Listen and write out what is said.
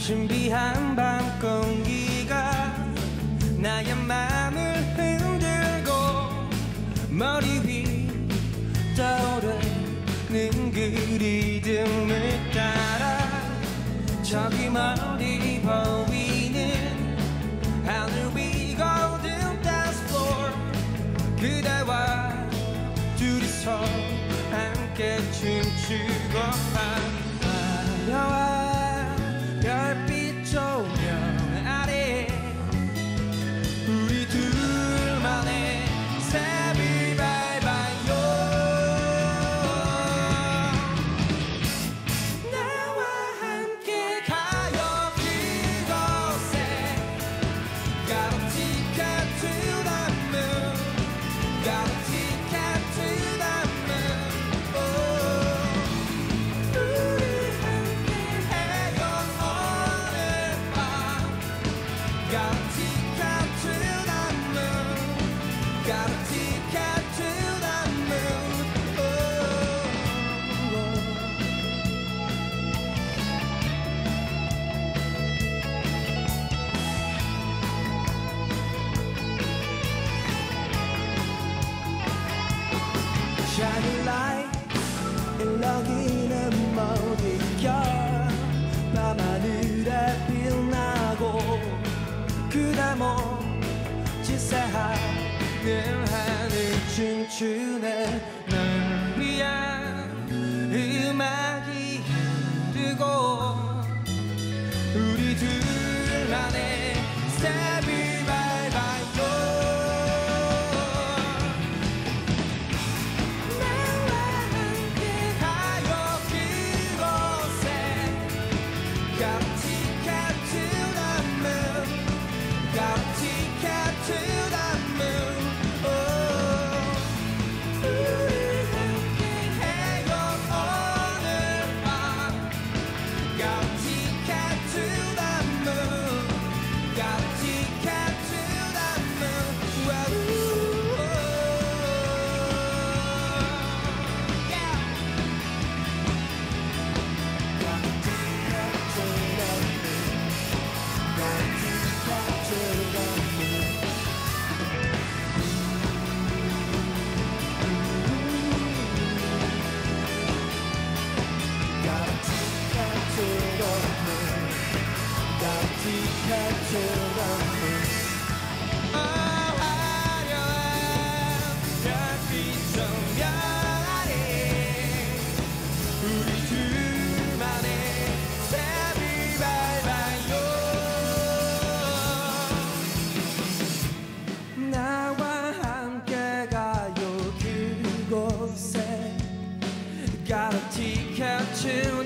신비한 밤 공기가 나의 맘을 흔들고 머리 위 떠오르는 그 리듬을 따라 저기 멀리 보이는 하늘 위 golden dance floor 그대와 둘이서 함께 춤추고 화려한 별빛 조명 아래 우리 둘만의 새벽 밟아요 나와 함께 가요 그곳에 Got a ticket to the moon Got a ticket to the moon 우리 함께 해요 오늘 밤 Got a ticket to the moon Got a ticket to the moon Shining light 일렁이는 머릿결 밤하늘에 빛나고 그대모 지새하는 하늘 춤추네 널 위한 음악이 흐르고 우리 둘만의 스텝을 밟아요 나와 함께 가요 그곳에 Got a ticket to the moon Got a ticket to the moon 우리 함께 해요 오늘 밤 Got a ticket to the moon Got a ticket to the moon Yeah Got a ticket to the moon Got a ticket to the moon Got a ticket to the moon Got a ticket to the moon 화려한 별빛 조명 아래 우리 둘만의 새벽 밟아요 나와 함께 가요 그곳에 Got a ticket to